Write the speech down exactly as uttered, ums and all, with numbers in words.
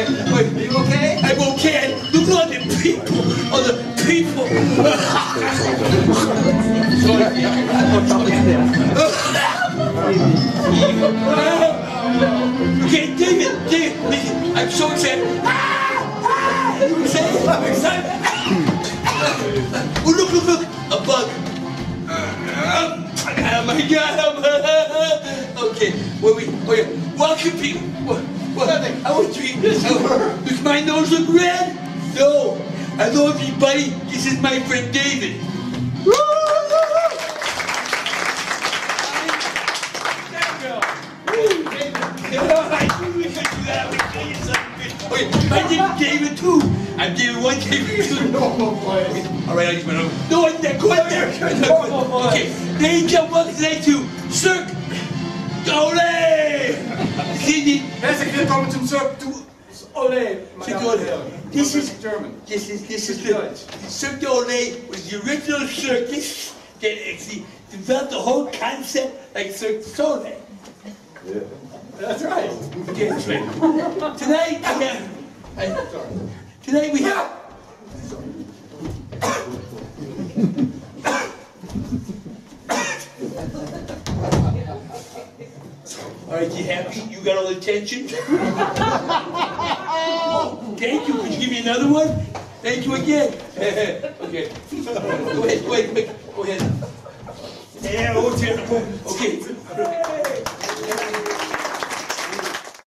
Wait, are you okay? I'm okay. Look at the people. Oh, the people. Okay, David, David, listen, I'm so excited. Are you excited? I'm excited. Oh, look, look, look, a bug. Oh my God! Okay, wait, wait, okay. Welcome, people. What? What? Nothing. I was treating this. Does my nose look red? No. Hello, everybody. This is my friend David. Woo! Jango. I knew we could do that. We could do something. Okay, my name is David too. I'm David one, David two. Normal voice. All right, I just went over. No, I'm there. Go in there. Normal voice. Okay, ladies and gentlemen, welcome today to Cirque Olé. Herzlich willkommen zum Cirque du Olé. Cirque Olé. This is German. This is this is the Cirque du Olé was the original circus that actually developed the whole concept like Cirque du Soleil. Yeah. That's right. Okay, that's right. Tonight I have. I, Today we have. All right, you happy? You got all the attention? Thank you. Could you give me another one? Thank you again. Okay. Go ahead. Go ahead. Go ahead. Go ahead. Yeah. Oh, okay.